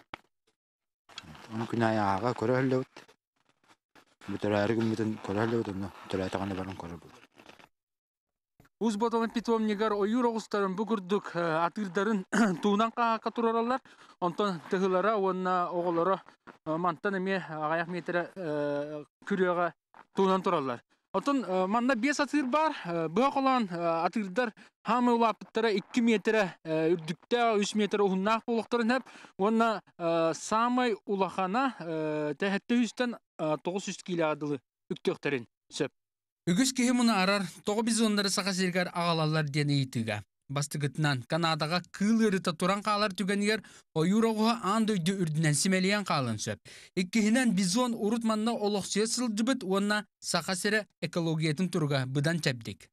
Onu günaya ağa körelot. Bu tarafı gün bütün körelot onu tarafta kanı baran körel. Uzbatan pitomnigar oyur oğustarın bugurduk atırdarın tuğunan qaqa turarlar. Ondan tıhılara ona oğullara mantan eme ayak metre kürüyaga tuğunan turarlar. Ondan manda beş atır var. Bu olan atırdar hamı ulapıtlara iki metre ürdükte üç metre uhunnaq buluqtırın hep. Ona samay ulaqana tehette üstten dokuz yüz kilo adılıüktökterin söp. Ügüs kehimini arar, toğu biz onları sağa sergar ağalallar dene itiga. Bastıgıtынан Kanadaga kıl ırıta turan qağlar tügeniger, oyur oğuha andöyді ürdünen simeliyen qağlın söp. İkkihinen bizon urutmanna oloqsuya sılcıbıt, onna sağa sere ekologiyetin turga bıdan çabdik.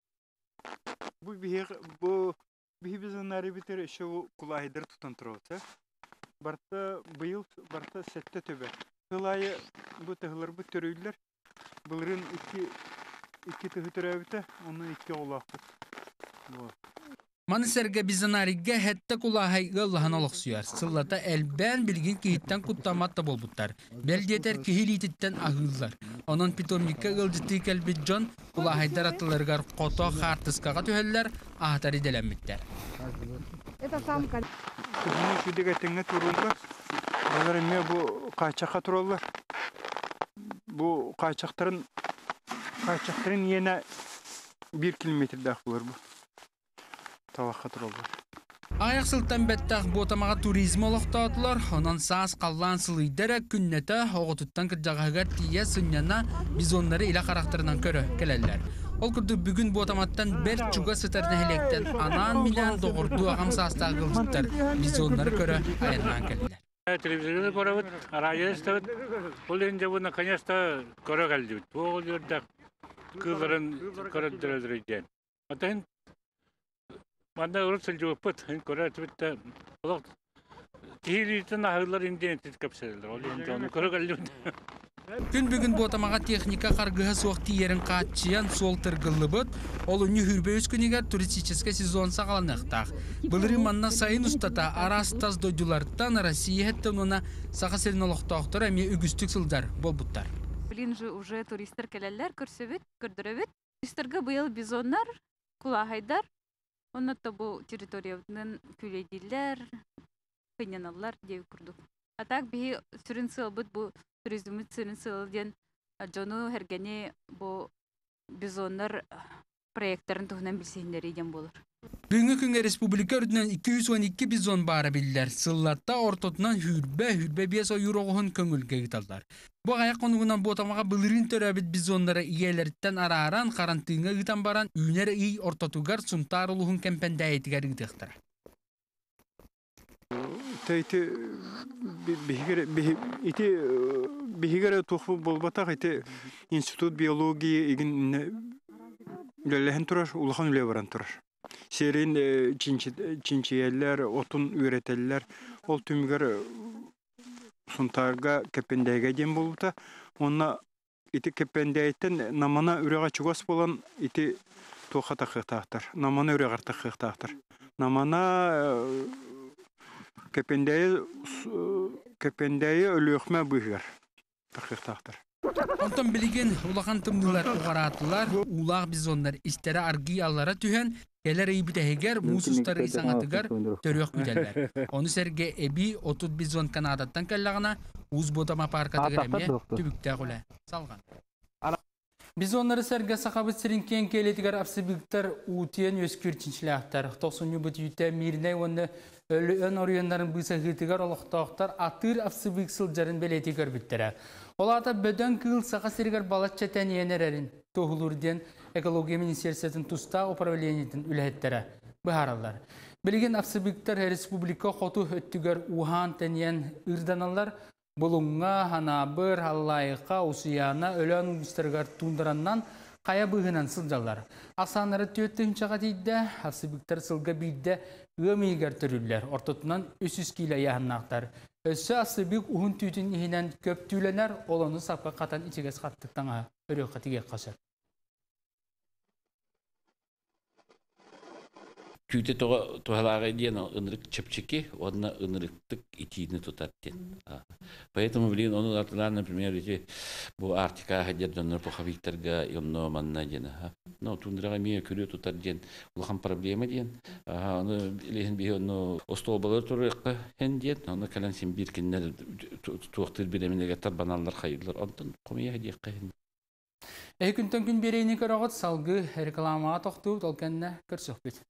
Bu bihir, bu bihir bizon nari bitir şu kulahidar tutan turağıtı. Barta bıyıl, barta sette töbe. Hılayı bu tığılar bu törüydüler. Bunların iki iki tığı türevite, onun iki olaqtı. Bu. Mani serge bizanarigge hette kulahay Allah'ın olaqsuyar. Sıllata elben bilgin kihitten kuttamatta bolbuttar. Beldeter kihilititten ahıllar. Onun pitomlikka ılcıtı kelbit John kulahaydar atılırgar koto hartıskaga tüheller ahtari delenmitler. Kızını şu dikkatine turullar. Bunlar emme bu kaçaka turullar. Bu kaçakların kaçakların yine bir kilometre daha bulur bu. Tavakka turullar. Ayak sıltan bettaq botamağa turizm olaqtağıtlar. Onun sağız qallan sılıydara künnete oğututtan kırcağıgar tiye sünnana biz onları ila karakterinden körü keleller. Ol kurdu bugün botamattan ber çuga sıtarını helekten anan milan doğurdu ağam sağıztağı kıldıklar. Biz onları körü ayından keleller. Televizyonda koravut, arayı istavut. Ol önce bunu kanyasta kora geldi. Bu yurda kızların kara döldüreceğin. Atayın bana urusal cevapet, kora tübette. Olak kihilitin ahırlar internet kapsaydılar. Ol önce onu kora geldi. Gün bugün botamağa texnika qargıha soğukti yerin qaçıyan sol tırgıllıbıt, olu nühürbe üsküniger turistik sezon sağlanıqtaq. Bılırı manna sayın ustata arastaz doydulardan Россия hetten ona sağa serin oloqtaqtır әме үгістік сылдар болбуттар. Блин же уже туристер келелер, көрсөбүт, көрдөрөбүт. Туристерге быйыл бизоннар, кулахайдар. Оннотто бу территорияның күлейдилер, кыйнаналар деп курдук. А так би сүрүн сылбыт бу туризмы сырын сылден жону хергени бу бизоннар проекттарын туһунан билсендери ден болор. Бүгүнкү күнгө республика өрдүнөн iki yüz on iki bizon бара биллер. Сыллатта ортотунан хүрбе хүрбе бес юрогун көңүлгө гиталдар. Бу аяк конугунан ботамага былырын төрөбүт бизоннары иелерден арааран карантинга гытан баран үйнер ий ортотугар сунтарулугун кемпендейтигер гытыктар. Тейти бихигер ити бихигер туху болбатак ити институт биологии игин лелехен турар, улахан үле баран турар. Серин чинчиелер, отун üreteller, ол түмгер сунтарга кепендеге дем болута. Онна ити кепендейтен намана үрега чугас болан ити тоха тахыктактар. Намана үрегар тахыктактар. Намана кепендеге кепендеге өлөкмө бүйгөр тахыктактар. Ondan bilgin ulakan tımdılar uğaratılar, ulaq bizonlar istere argiyalara tühen, geler iyi biteheger, mususları isangatıgar, törüyok güdeller. Onu serge ebi otuz bizon Kanada'dan kellağına, uzbodama parkada giremeye, tübükte güle. Salgan. Bizonları serge sakabı sirinken keletigar apsibiktar utiyen yöskürçinçilahtar. Tosunyu bütüyüte mirne onu ön oryanların bısa hıtıgar olaqtağıttar atır apsibiksılcarın beletigar bittere. Olata böden kıl sağa sirigar balat çeten yenererin tohulurden Ekologiya Ministersiyatın tusta upravleniyetin ülhettere bıharallar. Bilgin apsibiktar Respublika xotu öttügar uhan tenyen ırdanallar bulunga, hanabır, hallayıqa, usiyana, ölen uluslargar tundurandan kaya bıhınan sılcalar. Aksanları tüyöttüğün çağa deyde, apsibiktar sılga biyde ığımıygar türüller. Ortotunan üç yüz kilo yahanaktar. Össü asыбык ухун tüytün ihinen köp tüylener, olanı sapka katan içiges kattıktan örüyor katige kasar. Күйте тоғалағы дейін ынырық чепчеке, одна ынырықтық итиіні тұтат ден. Поэтому, блин, оның артынан, например, бұл артика ғадерден пуховиктарға емно манна ден. Но тундыраға мейе көрі тұтат ден. Улахан проблема ден. Оны білген бей, оны остолбалар тұрыққа хен ден. Оны кәлін сен бір кеннер туақтыр беремінеге тарбаналар қайырлар. Онтан қомия дейққа хен. Әй күнтен күн берейіне көріғыт салғы рекламаға тоқту толкенне көрсөк бет.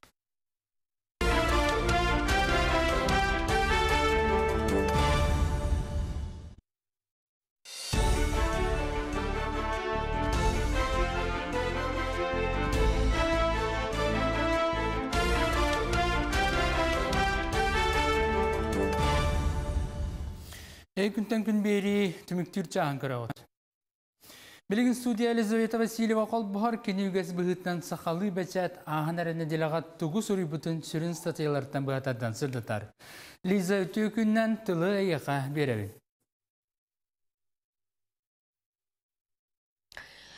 Эй күнтен күн бери түміктір чағын көріғыт. Білігін студия Елизавета Васильева қол бұхар кені үгәс бұғыттан сақалы бәчәт ағын әріне делағат тұғы сұры бұтын сүрін статиялардан бұғатардан сырдатар. Лиза өті күннен тылы әйеқа беревін.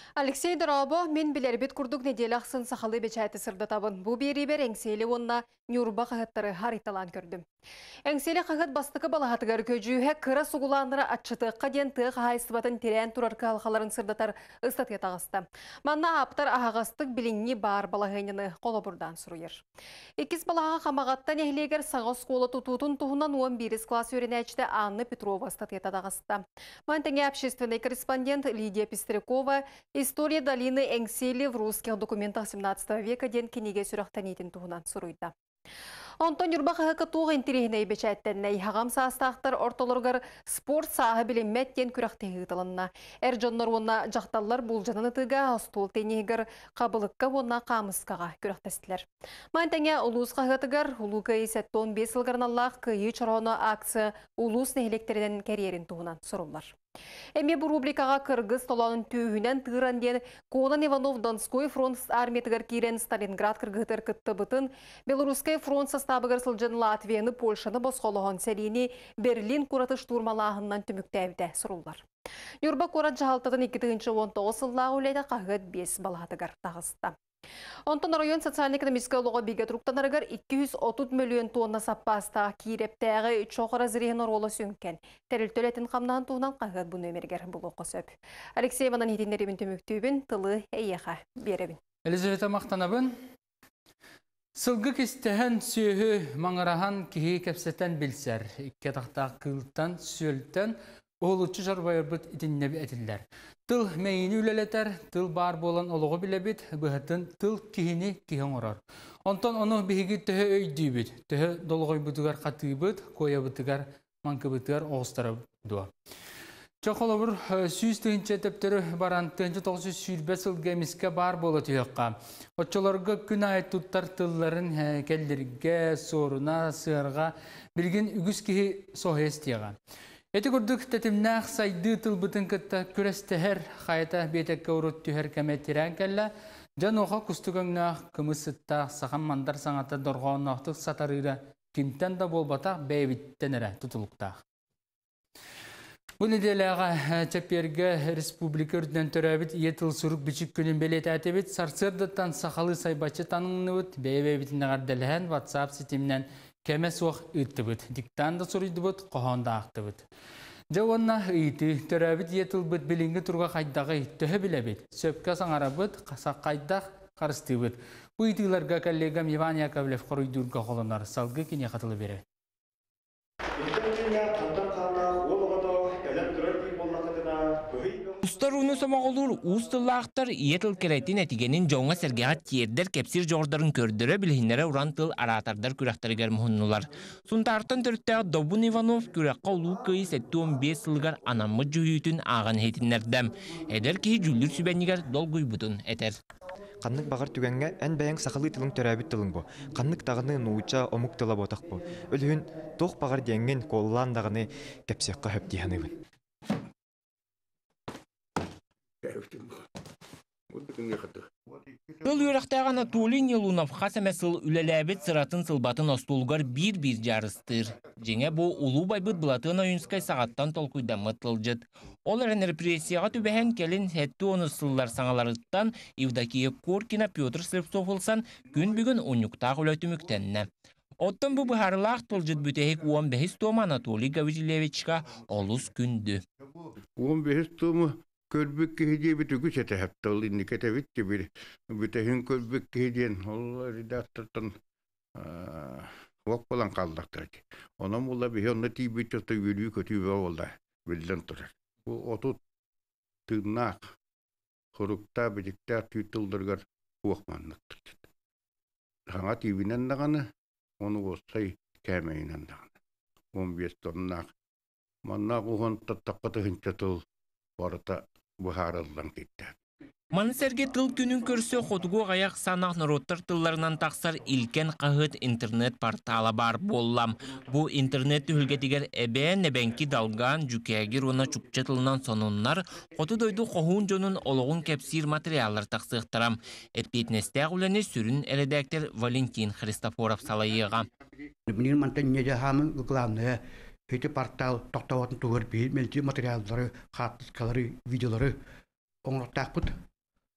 Алексей Доробо, мен билербит курдук неделяқсын сақалы бечайты сырдатабын. Бу берибер әңсейлі онна Нюрба қағыттары хариталан көрдім. Әңсейлі қағыт бастықы балағатығар көжүйе кыра суғуланыры атшытыққа ден тұғы хайсыбатын терен турарқы алқаларын сырдатар ұстат етағысты. Манна аптар ағағастық біліңні бар балағайныны қолы бұрдан сұруер. Екіз балаға қамағаттан әхлегер саңыз қолы тұтутын тұғынан он біріз класс өренәчті Анны Петрова ұстат етағысты. Мантыңе общественный корреспондент Лидия Пестрякова «История долины Энгсели в русских документах семнадцатого века» ден кенеге сүрақтан етін тұғынан сұруйды. Онтон Юрбақа туғы интерегіне бечәттенней хағам састақтар ортолырғар спорт сағы білімметтен күрақтегі тұлынна. Әр жонлар онна жақталар бұл жаныны тұға остол тенегір қабылыққа онна қамысқаға күрақтастылар. Мантаңа ұлыс қағытығар ұлығы сәттон бес ылғарын Аллах күйі чороны аксы ұлыс нәйлектерден кәрерін тұғынан сұрулар. Әме бұл рубрикаға Кыргыз толанын түйінен тұғыран ден Конан Иванов Донской фронт армиятығар кейрен Сталинград кыргытыр кытты бұтын, Белорусскай фронт составығыр сылжын Латвияны, Польшаны босқолығын сәрейіне Берлин құраты штурмалағынан түміктәвді сұрулар. Юрба қорат жағалтатын екі мың он тоғыз сыллағы үләйді қағыт бес балатығар тағысты. Онтон район социально-экономический олығы бейгет руктанарығар екі жүз отыз миллион тонна саппаста кейрептәғі чоқыра зіреген оролы сөнкен. Тәрілтөлетін қамнаған туынан қағыт бұны өмергер бұл оқы сөп. Алексей Манан етіндеребін төміктүйбін, тылы әйеға беребін. Елизавета Мақтанабын, сылғы кестіген сүйі маңырахан кейі кәпсеттен білсер, икке тақтақ қылттан, сүйелттен, оғылычы жарбайыр бұд итіннебі әтілдер. Тыл мәйіні үлелетер, тыл бар болан олығы білебет, бұғытын тыл кихini кихен орар. Онтан оны бігі түхі өйді бет, түхі долғой бұтығар қатығы бұд, коя бұтығар, манқы бұтығар оғыстары дуа. Чоқылы бұр сүйіз түгінші тәптірі баран түгінші тоғыз жүз сүйірбе сылға миске бар болы түйіққа. Отчыларға күн айт тұттар тылларын кәлдерге, сорына, сығырға, білген үгіз кихи соғы естеға. Эти көрдік тәтімнәқ сайды тыл бұтын күтті күрестігер қайта бетекке ұрыт түхер кәметтерен кәлі, жан оға күстігіңнәқ күмісіттақ саған мандар саңаты дорғауынақтық сатарыра кемтен да болбатақ бәйбіттен әрі тұтылықтақ. Бұл неделяға чәпперге республика үрден төрәбіт етіл сұрық бічік күнін белет әтебет сарсырдыттан сақалы сайбачы таныңны өт бәйбәбітін ағардалыған WhatsApp сетімнен кәмәс оқ үтті бұд, диктанды сұрыйды бұд, қоғанда ақты бұд. Жауанна үйті, төрәбіт етіл бұд білінгі тұрға қайдағы түхі білі бұд. Сөпке саңара бұд, қасақ қайдақ қарысты бұд. Үйтілерге коллегам Иван Яковлев қорыйдырға қолынар салғы кене қатылы бере. Устар уну самоголур устыллаахтар иетыл керетин этигенин жоңа сергеат тиердер кепсир жордарын көрдөрө билхиннере уран тыл аратардар күрактарыгар мухуннулар. Сунтартан төрттәг Добун Иванов күракка улуу кый сеттуон бес сылгар анаммы жүйүтүн аган хетиннердем. Эдер ки жүлүр сүбеннигер долгуй бутун этер. Каннык багар түгәнгә ән бәяң сакалы тылың төрәбит тылың бу. Каннык тагыны нууча омук тыла ботак бу. Өлүн тох багар деңген коллан дагыны кепсекка хөп диханыбын. Тыл үрәқтәғана Анатолий Нелунов хасамәсыл үләләбет сыратын сылбатын остулгар bir-bir жарыстыр. Жеңе бу улу байбыт бұлатын ойынскай сағаттан толкуйдамы тылжыт. Оларын репрессияға түбәһән келін хәтті оны сыллар саңаларыттан Евдокия Коркина Петр Слепцов олсан күн бүгін онюктақ үләтіміктенне. Оттан бу бұхарлақ тылжыт бүтәйік он бес тома Анатолий Гаврилевичка олус күнді. он бес тома Көлбек кеһидие бит үгүс эте хаттал инни кете битти бир бүтәһин көлбек кеһидиен ол редактордан вак болан калдыктыр. Онан була бихонна тибит төтө үрү көтүбө болда билден турар. Бу отут тырнак хорукта бидиктер түтүлдүргөр уакманныктыр. Хаңа тибинен даганы оны остай кәмейнен даганы. он бес тоннак манна угон таттаккаты хинчатыл барыта Бұхарылдан кетті. Манысерге тыл күнін көрсі қотуғы ғаяқ санақ нұроттар тылларынан тақсар илкен қағыт интернет порталы бар боллам. Бұл интернет үлгетігер әбән әбәнкі далған жүкәгер оны чүкче тылынан сонунлар қоты дойду қоғын жонын олығын кәпсир материаллар тақсықтырам. Әппетнестәғ үләне сүрін әледәктер Валентин Христофоров салайыға. Бұнын мантан неде хамы ғыланы Эти портал тоқтауатын туғыр бейін мәлті материалдары, қатыскалары, видеолары оңырттақ бұд.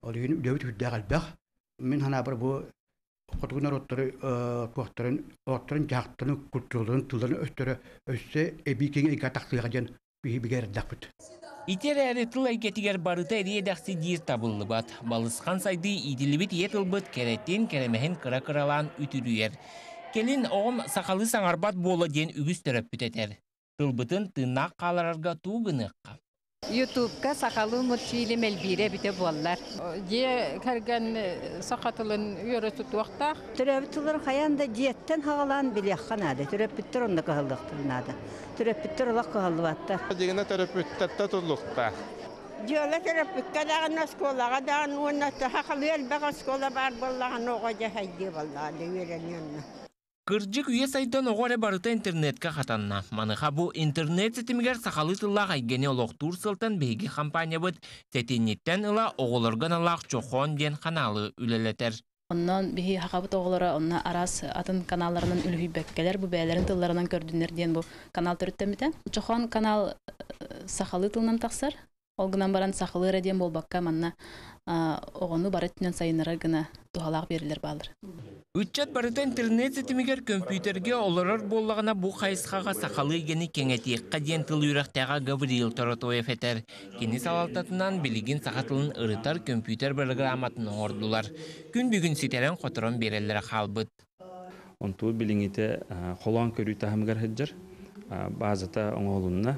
Ол үйін үләбіт хүдді қалбақ. Мен хана бір бұл Хотугунар оттары туақтарын, оттарын жақтарын, культураларын, тыларын өстері өссе әбейкең әйка тақсыға ден бігер дақпыт. Итер әрі тыл әйкетігер барыта әрі дақсы дейір табылы бат. Балысқан сайды иділібіт етілбіт кәреттен кәрімәхін қыра-қыралан үтірүйер. Келін оғым сақалы саңарбат болы ден үгіз түріп бүтетер. Тылбытын тынақ қаларарға туғыныққа. Ютубка сақалы мұтчилі мәлбире біте боллар. Де кәрген сақатылын үйірі тұтуақта. Түрәбіттілер қаянда диеттен хағалан білеққан ады. Түрәбіттір онда қағылдықтырын ады. Түрәбіттір олақ қағылы батты. Дегені түрәбіттетті тұрлықта. Диола түрәбітке дағын осколаға дағын оннаты хақылы әлбәқ оскола бар боллаған оға жахайды боллады үйерененні. Кырджик үйе сайдан оғаре барыта интернетке қатанна. Маныға бұ интернет сетімігер сақалы тыллақ айгені олықтур сылтан бейгі компания бұд сетинеттен ұла оғылырған алақ чохон ден қаналы үлелетер. Оннан бейгі хақабыт оғылары онна арас атын каналларынан үлгі бәккелер бұ бәлерін тылларынан көрдінер ден бұ канал түріттемітен. Чохон канал сақалы тылынан тақсар. Олғынан баран сақалы реден бол баққа манна оғыны барыттынан сайынары гына туғалақ берілер балыр. Үтчат барыта интернет сетімігер компьютерге оларар боллағына бұ қайысқаға сақалы гені кеңетиекқа ден тыл үйрақтаға Гавриил Торатоев етер. Кені салалтатынан білігін сақатылын ұрытар компьютер программатын ордулар. Күн бүгін сетерен қотырын берелері қалбыт. Онту біліңіте қолуан көрі тағымығар хеджер. Базата оңолынна.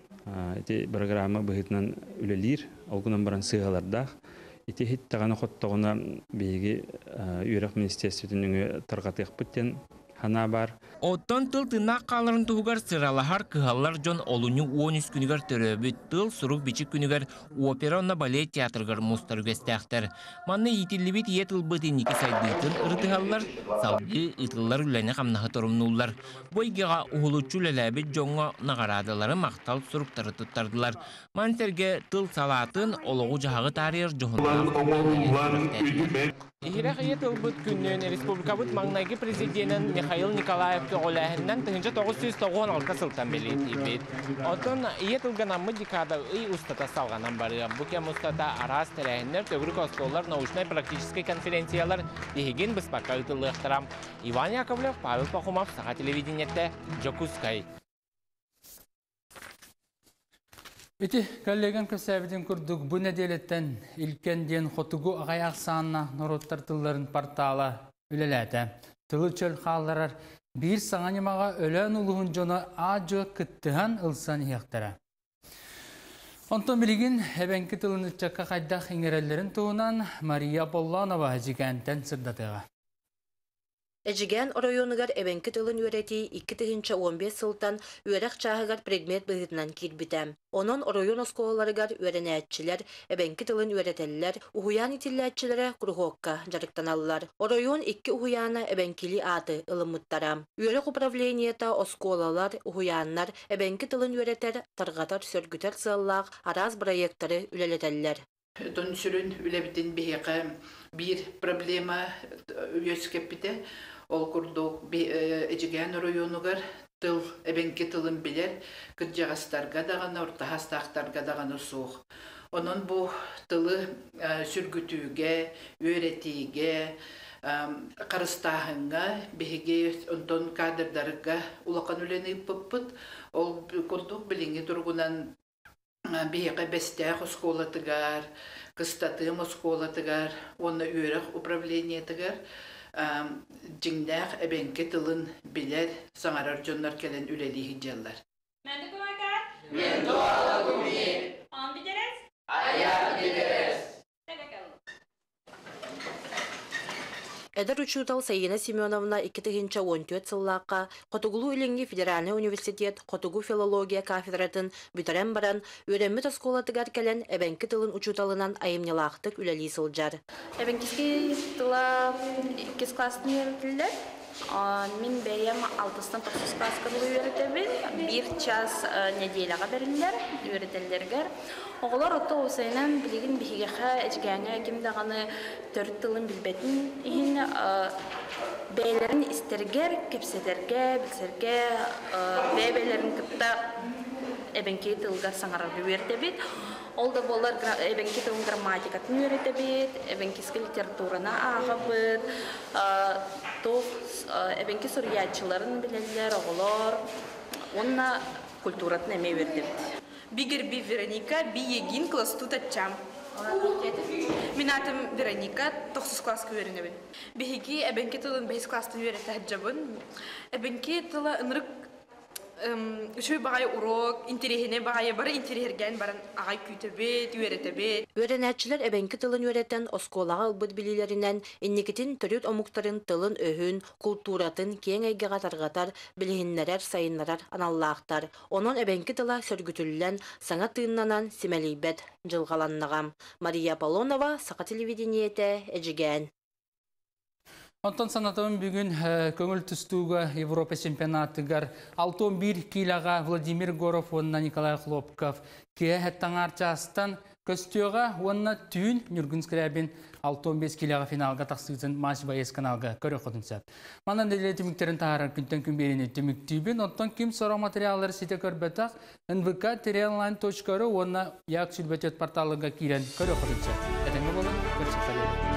Эти программа быһытынан үлелир, олгунан баран сыгалардах. Эти хит таганы хоттогуна беги үйрәк министрлигинең таргатык биттен хана бар. Оттон тыл тынақ қаларын туғар сыралахар кыгаллар жон олуну он үч күнігер төрөбүт тыл сурук бичик күнігер опера онна балет театргар мустар гөстәхтер. Манны итиллибит етыл бытын ике сайдытын ыртыгаллар салгы ытыллар үләне камнахы торумнуллар. Бойгага ухулучу ләләбит жоңга нагарадалары мактал суруктары туттардылар. Мансерге тыл салатын ологу жагы тарихыр жохунлар. Ихирах етыл быт күннен республикабыт маңнайгы президентен Михаил Николаев Оләһеннән тыгынча тогуз йөз тогон алты сылтан белетибит. Отон етылган аммы декада ый устата салганан бары. Бу кем устата арас тәрәһеннәр төгрүк осколлар научный практический конференциялар дигән без пока итылыктырам. Иван Яковлев, Павел Пахомов, Саха телевидениетте Жокускай. Ити коллегам көсәбиден күрдік бұ неделеттен илкенден хотугу ағаяқ санына нороттар тылларын порталы үлеләді. Тылы чөл қаларар бір саңанымаға өлән ұлығын жоны ажы күттіған ұлсан еқтірі. Онтон білігін әбәнкі тылын үтчаққа қайдақ еңерелерін туынан Мария Болланова әжігәнтен сырдатыға. Эжиген районугар эбенки тылын үрети икки тыгынча он беш сылтан үерек чаагар предмет быгытынан кирбитем. Онон район осколаларыгар үеренәтчилер, эбенки тылын үеретеллер, ухуян итилләтчилере кругокка жарыктаналлар. Район икки ухуяна эбенкили аты ылымыттарам. Үерек управлениета осколалар, ухуяннар эбенки тылын үеретер, таргатар сөргүтер сыллак, араз проекттары үлелетеллер. Тон сүрін үлебітін бейеқі бір проблема өскеппіде. Ол күрдік әжіген районугар тыл, әбенке тылын білер, күтжағастарға дағаны, ортағастақтарға дағаны соқ. Onun bu тылы сүргүтүүгө, өретиге, карыстахынга, беге онтон кадрдарга улакан үленип пыппыт. Ол курдук билинги тургунан беге бестех осколатыгар, кыстатым осколатыгар, оны өрек управлениетыгар, жиңдах эбенке тылын билер, саңарар жоннар келен үлелиги жаллар. Мен дуала гуми. Он бидерес? Ая бидерес. Эдер учутал Саина Семеновна икки тыгынча он төрт сыллакка Котугулу Иленги Федеральный университет Котугу филология кафедратын бүтерен баран өреммет осколатыгар келен эбенки тылын учуталынан айымнялактык үлели сылжар. Эбенкиски тыла кес классын үйрөтүлдү. Мен берем алтыстан тоғыз класска үйрөтөбүн. Бир час неделяга берилер үйрөтелерге. Оғылар отто осайынан білеген бігеға әжігәңі әкімдағаны төрт тылын білбетін ең бәйлерін істергер, кепседерге, білсерге, бәйлерін күпті әбенкей тылғар саңарарды өрді бет. Ол да болар эбенки тылын грамматикатын үйретебет, эбенкиски литератураны ағабыт, тоқ эбенки сурьячыларын білелер, оғылар, онна культуратын әме өрдебет. Бигер би Вероника, би егин класс тут атчам. Мен атым Вероника, тоқсыз класска өрінебін. Бихиги эбенки тылын бейс класстын үйреті әджабын. Эбенки тылы ынрық үшөй бағай урок, интерехіне бағай бары интерехерген барын ағай күйтебет, үйретебет. Үйренәтчілер әбәнкі тылын үйреттен осколаға ылбыт білілерінен инникетін түріт омуқтарын тылын өйін, культуратын кең әйгеға тарғатар, білігіннерер, сайыннарар, аналлақтар. Онын әбәнкі тыла сөргүтілілен саңа тыыннанан семелейбет жылғаланнағам. Мария Полонова, Сақа телевидениеті, әжіген. Онтон санатымын бүгін көңіл түстуға Европа чемпионатыгар алтон бир килаға Владимир Горов, онна Николай Хлопков. Кея әттаңар частан көстіоға онна түйін Нүргін Скрябин алтон бес килаға финалға тақсығын Маш Байес каналға көрі қодынсат. Манан дәлі түміктерін тағарар күнтен күн беріне түміктейбін. Онтон кім сорау материаллары сете көрбетақ эн вэ ка тире-онлайн точка ру онна яқ сүлбәтет порталыға кейлен көрі қодынсат. Әтіңгі болын, көрсі